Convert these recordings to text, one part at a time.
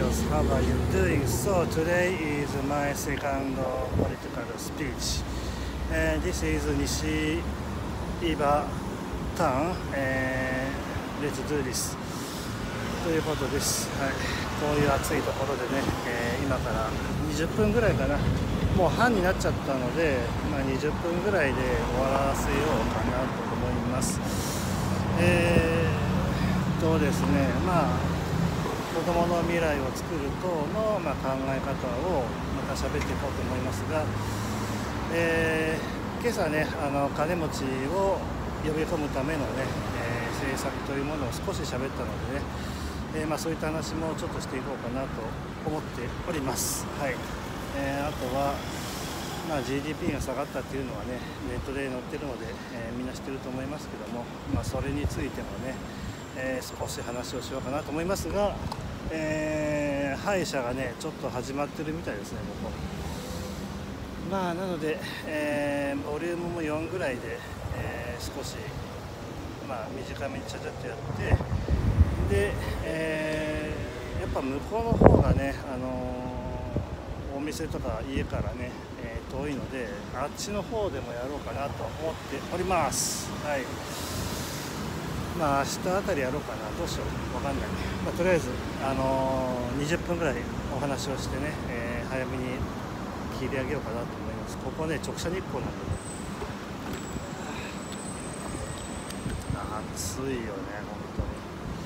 brothers, how are you doing? So today is my second political speech. This is Nishi-Iba town. Let's do this. ということです。はい、こういう暑いところでね、今から20分ぐらいかな。もう半になっちゃったので、20分ぐらいで終わらせようかなと思います。ですね、子どもの未来を作る等の、考え方をまた喋っていこうと思いますが、今朝ね、金持ちを呼び込むためのね、政策というものを少し喋ったのでね、そういった話もちょっとしていこうかなと思っております。はい。あとは、GDP が下がったっていうのはね、ネットで載ってるので、みんな知ってると思いますけども、それについてもね、少し話をしようかなと思いますが、歯医者がねちょっと始まってるみたいですね、ここ。なので、ボリュームも4ぐらいで、少し短めにちゃちゃっとやってで、やっぱ向こうの方がね、お店とか家からね、遠いので、あっちの方でもやろうかなと思っております。はい。明日あたりやろうかな、どうしよう、わかんない。とりあえず、20分ぐらいお話をしてね、早めに切り上げようかなと思います。ここね、直射日光なんで、暑いよね、本当に。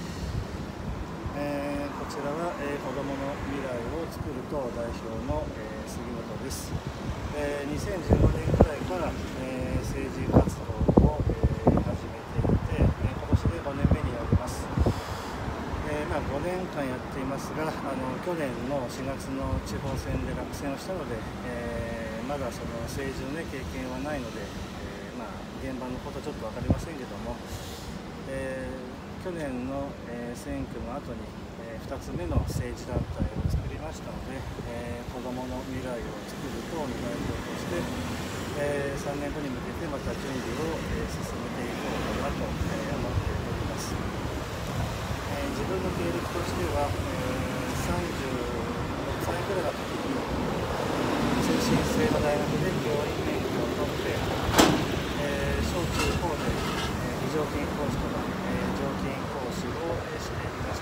こちらは、子どもの未来を作る党代表の、杉本です。2015年くらいから、政治活動を、始めていて、今年で5年目になります。5年間やっていますが、去年の4月の地方選で落選をしたので、まだその政治の、経験はないので、現場のことはちょっと分かりませんけども、去年の、選挙の後に、2つ目の政治団体を作りましたので、子どもの未来を作る党の代表として、3年後に向けてまた準備を、進めていこうかなと、思っております。自分の経歴としては、36歳くらいの時に通信制の大学で教員免許を取って、小中高で、非常勤講師とか、常勤講師を、していました。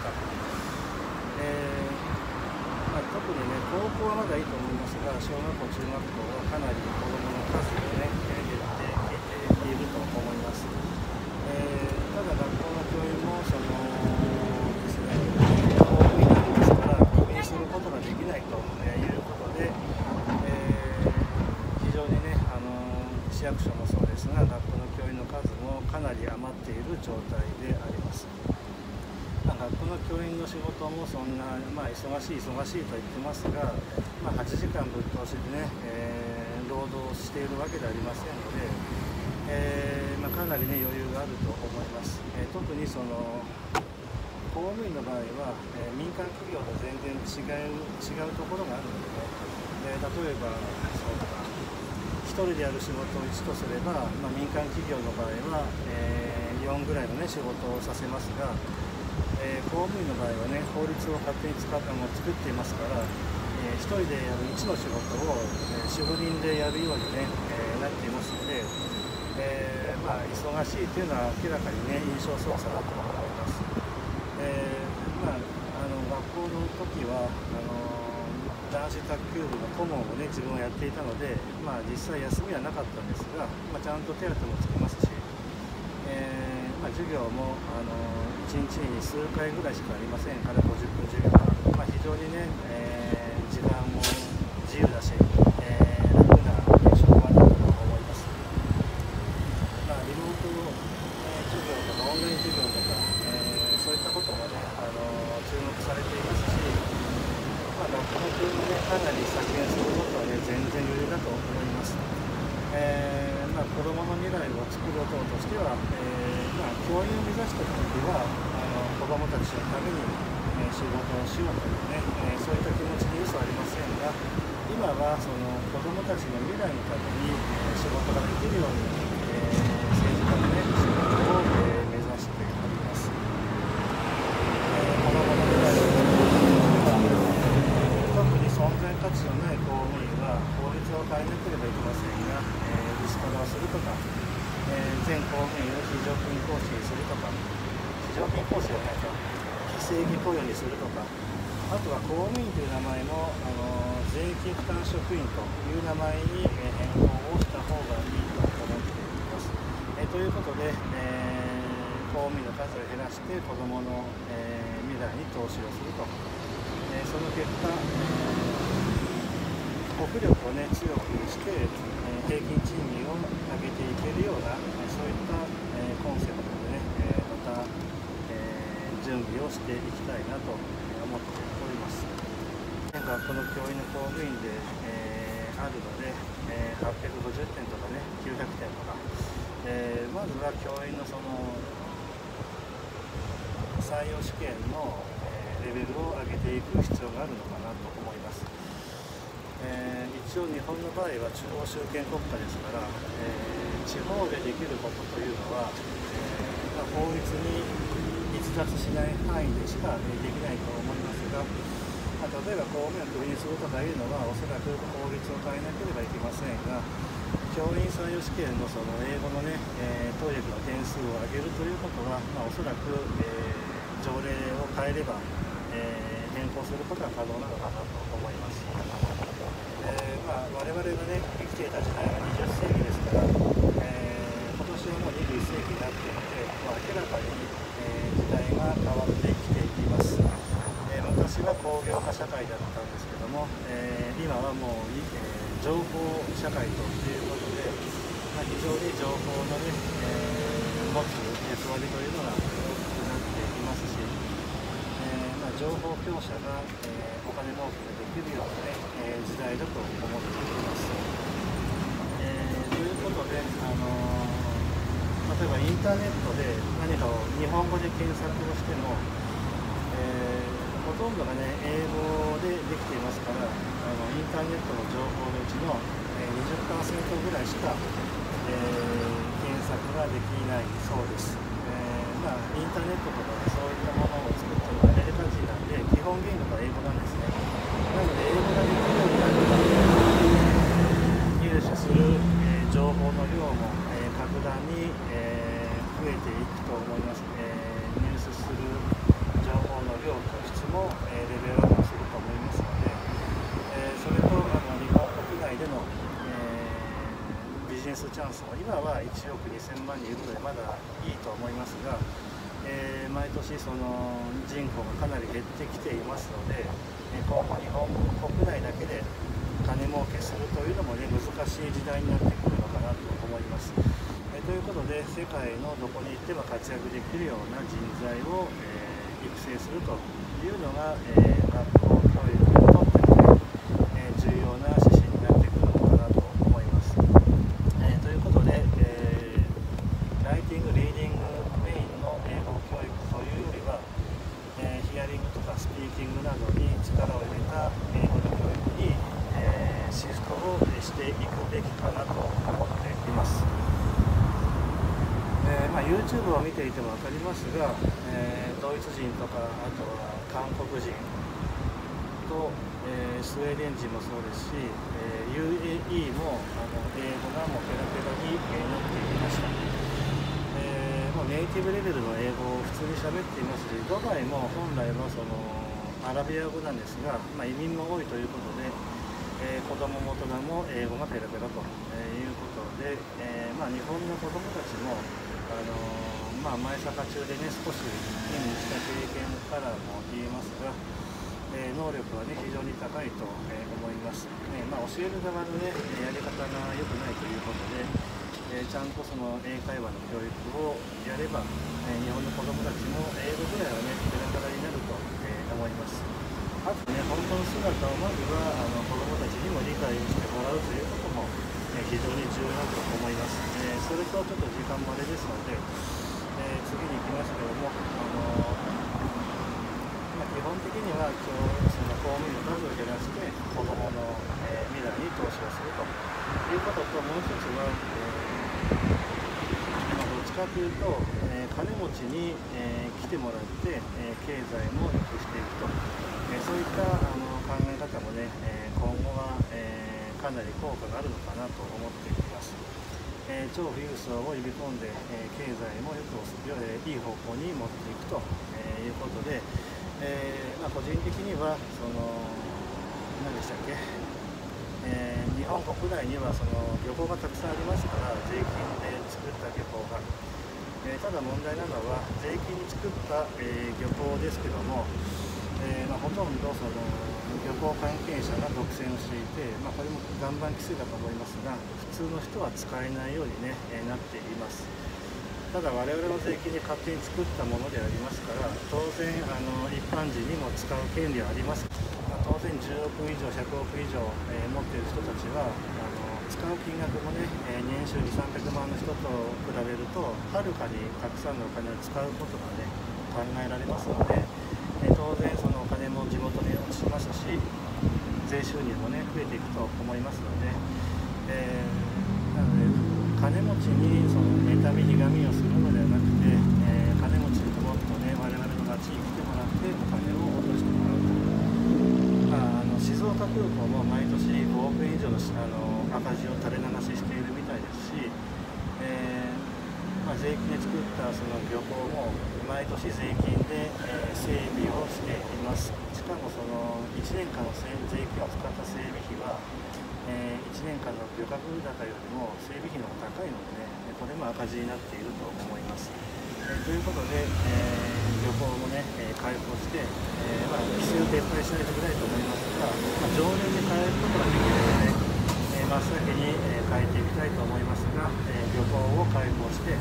特にね、高校はまだいいと思いますが、小学校、中学校はかなり子どもの数がね、減ってきていると思います。ただ学校の教員もそのですね、公務員なんですから、クビにすることができないということで、非常にね、市役所もそうですが、学校の教員の数もかなり余っている状態であります。学校の教員の仕事もそんな、忙しいと言ってますが、8時間ぶっ通しでね、労働しているわけではありませんので、かなりね、余裕があると思います。特にその公務員の場合は、民間企業と全然違うところがあるのでね、例えば1人でやる仕事を1とすれば、民間企業の場合は、4ぐらいのね、仕事をさせますが、公務員の場合はね、法律を勝手に作っていますから、1人でやる1の仕事を、4、5人でやるようにね、なっていますので、忙しいというのは明らかにね、印象操作だと思います。学校の時は男子卓球部の顧問をね、自分はやっていたので、実際休みはなかったんですが、ちゃんと手当もつきますし、授業も1日に数回ぐらいしかありませんから、50分授業が、非常にね、時間も自由だし、楽な職場だと思います。リモート授業とかオンライン授業とか、そういったこともね、注目されていますし、学校の教員もね、かなり削減することはね、全然余裕だと思います。子どもの未来を作る党としては、教員を目指した時は子どもたちのために、仕事をしようというね、そういった気持ちに嘘はありませんが、今はその子どもたちの未来のために、仕事ができるように、政治家のね、仕事を、目指しております。子どもの未来を作るためにははいけませんが、リストラをするとか、全公務員を非常勤講師にするとか、非常勤講師じゃないか、非正規雇用にするとか、あとは公務員という名前も税金負担職員という名前に変更をした方がいいと思っています。ということで、公務員の数を減らして子どもの、未来に投資をすると、その結果、国力を、強くして、平均賃金を上げていけるような、そういった、コンセプトでまた、準備をしていきたいなと思っております。学校の教員の公務員で、あるので、850点とか900点とか、まずは教員のその採用試験の、レベルを上げていく必要があるのかなと思います。一応日本の場合は中央集権国家ですから、地方でできることというのは、法律に逸脱しない範囲でしか、できないと思いますが、例えば公務員をクビにするとかいうのはおそらく法律を変えなければいけませんが、教員採用試験のその英語のTOEICの点数を上げるということは、おそらく、条例を変えれば、変更することは可能なのかなと思います。我々が生きていた時代は20世紀ですから、今年はもう21世紀になっていて、明らかに、時代が変わってきています。昔は工業化社会だったんですけども、今はもう、情報社会ということで、非常に情報の持つ役割というのが大きくなっていますし、情報強者が、お金儲けができるような、時代だと思っています。ということで、例えばインターネットで何かを日本語で検索をしても、ほとんどが英語でできていますから、インターネットの情報のうちの、20% ぐらいしか、検索ができないそうです。インターネットとかそういったものを作っているのはアメリカ人なんで、基本言語が英語なんですね。なので英語ができるようになれば、入手する、情報の量も、格段に、増えていくと思います。入手する情報の量と質も、レベルアップすると思いますので、それと日本国内での、ビジネスチャンスも今は1億2000万人いるのでまだいいと思いますが、毎年その人口がかなり減ってきていますので、今後日本国内だけで金儲けするというのも難しい時代になってくるのかなと思います。ということで世界のどこに行っても活躍できるような人材を、育成するというのが、学校教育にとっても、重要な指針になってくるのかなと思います。ということで、ライティング、リーディングメインの英語教育というよりは、ヒアリングとかスピーキングなどに力を入れた英語の教育に、シフトをしていくべきかなと思っています。YouTube を見ていても分かりますが、ドイツ人とかあとは韓国人と、スウェーデン人もそうですし、UAE も英語がもうペラペラになっていました。ネイティブレベルの英語を普通に喋っていますし、ドバイも本来はそのアラビア語なんですが、移民も多いということで、子供も大人も英語がペラペラということで、日本の子供たちも前坂中で少し目にした経験からも言えますが、能力は非常に高いと思います。教える側のやり方が良くないということで、ちゃんとその英会話の教育をやれば、日本の子どもたちも英語ぐらいはペラペラになると思います。あと本当の姿をまずは子どもたちにも理解をしてもらうということも、非常に重要だと思います。それとちょっと時間もあれですので、次に行きますけれども、基本的にはその公務員の数を減らして子どもの、未来に投資をするということと、もう一つは、どっちかというと、金持ちに、来てもらって、経済も良くしていくと、そういった考え方も今後は、 かなり効果があるのかなと思っています。超富裕層を呼び込んで、経済もよくいい方向に持っていくということで、個人的には何でしたっけ、日本国内には漁港がたくさんありますから、税金で作った漁港が、ただ問題なのは税金に作った、漁港ですけども、ほとんど漁港関係者が独占をしていて、これも岩盤規制だと思いますが、普通の人は使えないように、なっています。ただ我々の税金で勝手に作ったものでありますから、当然一般人にも使う権利はあります。当然10億以上100億以上、持っている人たちは使う金額もね、年収200、300万の人と比べるとはるかにたくさんのお金を使うことがね考えられますので、当然そのお金も地元に落ちますし、税収入もね増えていくと思いますので、なので金持ちに妬みひがみをするのではなくて、金持ちにもっとね我々の町に来てもらってお金を落としてもらうと。静岡空港も毎年5億円以上の赤字を垂れ流ししているみたいですし、税金で作った漁港も毎年税金で、整備をしています。しかも1年間の税金を使った整備費は、1年間の漁獲高よりも整備費の方が高いのでね、これも赤字になっていると思います。ということで、漁港もね、開放して、規制を撤廃しないといけないと思いますが、常年で変えることができればね、真っ先に、変えていきたいと思いますが、漁港を開放して、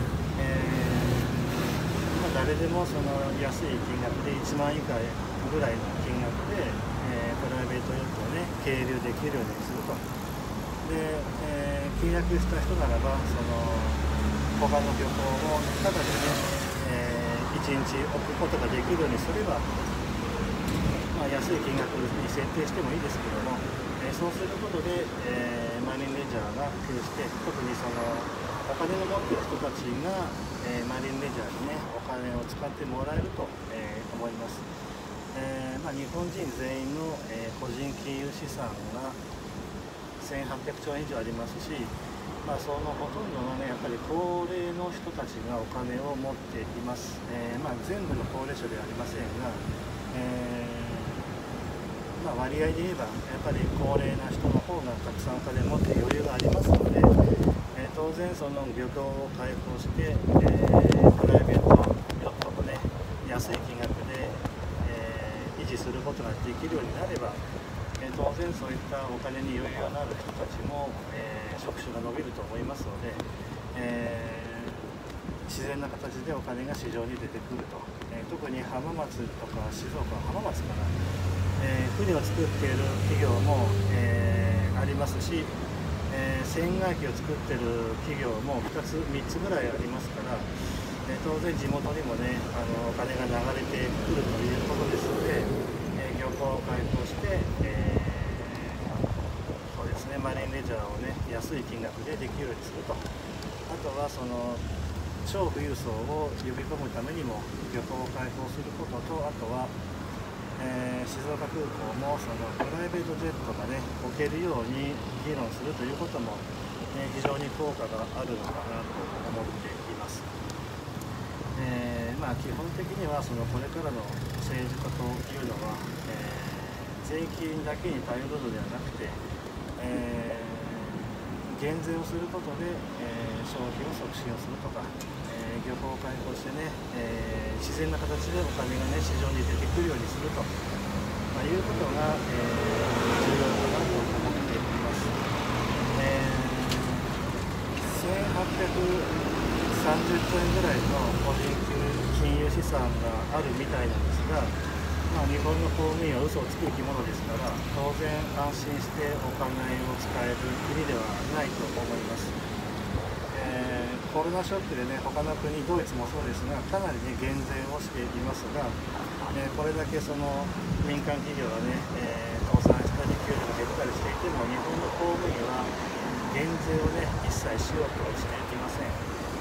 誰でも安い金額で1万以下ぐらいの金額で、プライベートヨットをね係留できるようにすると。で、契約した人ならば他の漁港をただでね、1日置くことができるようにすれば、安い金額に設定してもいいですけども、そうすることで、マリンレジャーが普及して、特にお金を持っている人たちが、マリンレジャーにねお金を使ってもらえると、思います。日本人全員の、個人金融資産が1800兆円以上ありますし、そのほとんどのねやっぱり高齢の人たちがお金を持っています。全部の高齢者ではありませんが、割合で言えばやっぱり高齢な人の方がたくさんお金を持って余裕がありますので、当然漁港を開放して、プライベートヨットをね安い金額で、維持することができるようになれば、当然そういったお金に余裕がある人たちも、職種が伸びると思いますので、自然な形でお金が市場に出てくると。特に浜松とか静岡の浜松から、船を作っている企業も、ありますし、船外機を作っている企業も2つ3つぐらいありますから、当然地元にもねお金が流れてくるということですので、漁港を開放して、そうですね、マリンレジャーをね安い金額でできるようにすると。あとは超富裕層を呼び込むためにも漁港を開放することと、あとは、静岡空港もプライベートジェットがね置けるように議論するということも、非常に効果があるのかなと思っています。基本的にはこれからの政治家というのは、税金だけに頼るのではなくて、減税をすることで、消費を促進をするとか、漁港を開放してね、自然な形でお金がね市場に出てくるようにすると、いうことが、重要かなと思っています。1830兆円ぐらいの個人金融資産があるみたいなんですが、日本の公務員は嘘をつく生き物ですから、当然安心してお金を使える国ではないと思います。コロナショックでね他の国、ドイツもそうですがかなりね減税をしていますが、これだけ民間企業がね、倒産したり給料が減ったりしていても、日本の公務員は減税をね一切しようとしていきません。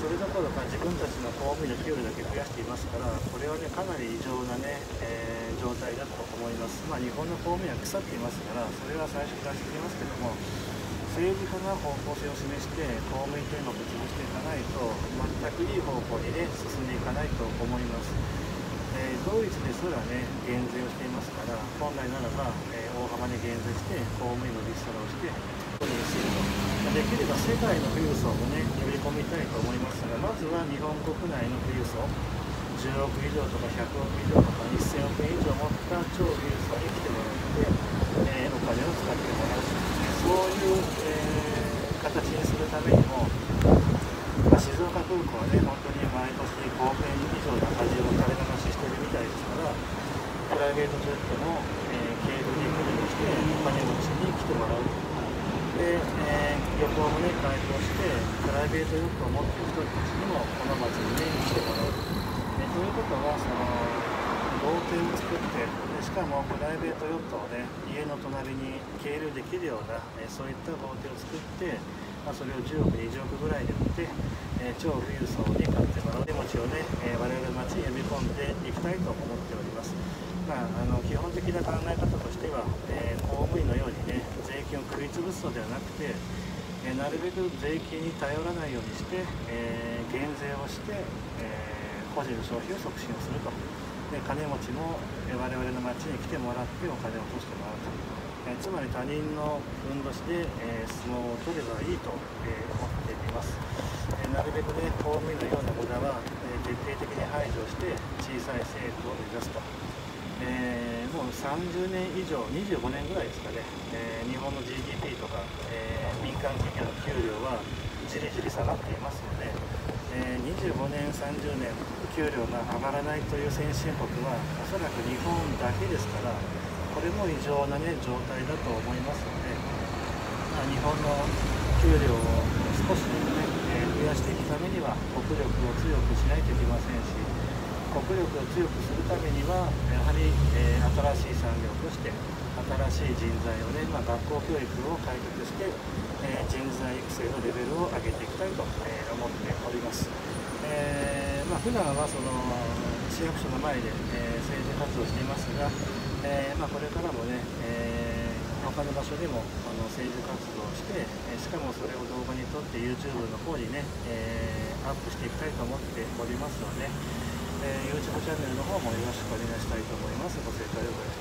それどころか自分たちの公務員の給料だけ増やしていますから、これはね、かなり異常なね、状態だと思います。日本の公務員は腐っていますから、それは最初から知っていますけども、政治家が方向性を示して、公務員というのをぶつぶしていかないと、全くいい方向にね、進んでいかないと思います。ドイツですらね、減税をしていますから、本来ならば、大幅に減税して、公務員のリストラをして、できれば世界の富裕層もね、呼び込みたいと思いますが、まずは日本国内の富裕層、10億以上とか100億以上とか1000億円以上持った超富裕層に来てもらって、お金を使ってもらう、そういう、形にするためにも、静岡空港はね、本当に毎年5億円以上の赤字を垂れ流ししているみたいですから、プライベートジェットの、経由で国にしてお金持ちに来てもらう。で、旅行もね、開放して、プライベートヨットを持っている人たちにもこの町にね、来てもらう。ということは、豪邸を作って、しかもプライベートヨットをね、家の隣に係留できるような、そういった豪邸を作って、それを10億、20億ぐらいで売って、超富裕層に買ってもらう手持ちをね、我々町に呼び込んでいきたいと思っております。基本的な考え方としては、公務員のようにね、税金を食い潰すのではなくて、なるべく税金に頼らないようにして、減税をして、個人の消費を促進をすると。で、金持ちも、我々の町に来てもらってお金を落としてもらうと。つまり他人のふんどしで、相撲を取ればいいと、思っています。なるべくね、公務員のような無駄は、徹底的に排除して小さい政府を目指すと。もう30年以上、25年ぐらいですかね、日本の GDP とか、民間企業の給料はじりじり下がっていますので、25年、30年、給料が上がらないという先進国は、おそらく日本だけですから、これも異常な、ね、状態だと思いますので、日本の給料を少しでもね、増やしていくためには、国力を強くしないといけませんし、国力を強くするためには、やはり、新しい産業として、新しい人材をね、学校教育を改革して、人材育成のレベルを上げていきたいと、思っております。普段はその市役所の前で、政治活動していますが、これからもね、他の場所でも政治活動をして、しかもそれを動画に撮って YouTube の方にね、アップしていきたいと思っておりますので、YouTube チャンネルの方もよろしくお願いしたいと思います。ご清聴ありがとうございました。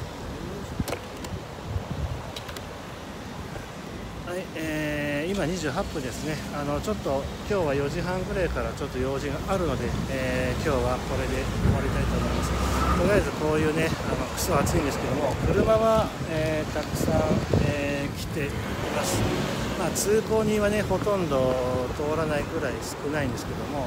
はい、今28分ですね。ちょっと今日は4時半ぐらいからちょっと用事があるので、今日はこれで終わりたいと思います。とりあえずこういうね、クソ暑いんですけども、車は、たくさん、来ています。通行人はね、ほとんど通らないぐらい少ないんですけども、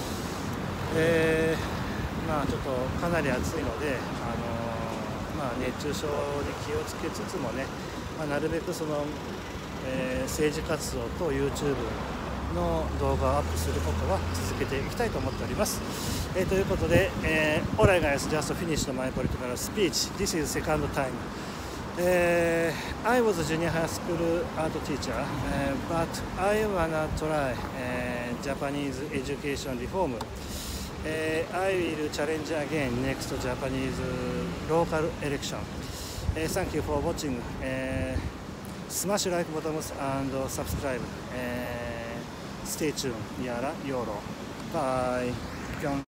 ちょっとかなり暑いので、熱中症に気をつけつつもね、なるべくその、政治活動と YouTube の動画をアップすることは続けていきたいと思っております。ということで、Alright guys, just finished my political speech. This is second time. I was a junior high school art teacher, but I wanna try Japanese education reform. I will challenge again next Japanese local election. Thank you for watching. Smash like buttons and subscribe. Stay tuned. Yara Yoro. Bye.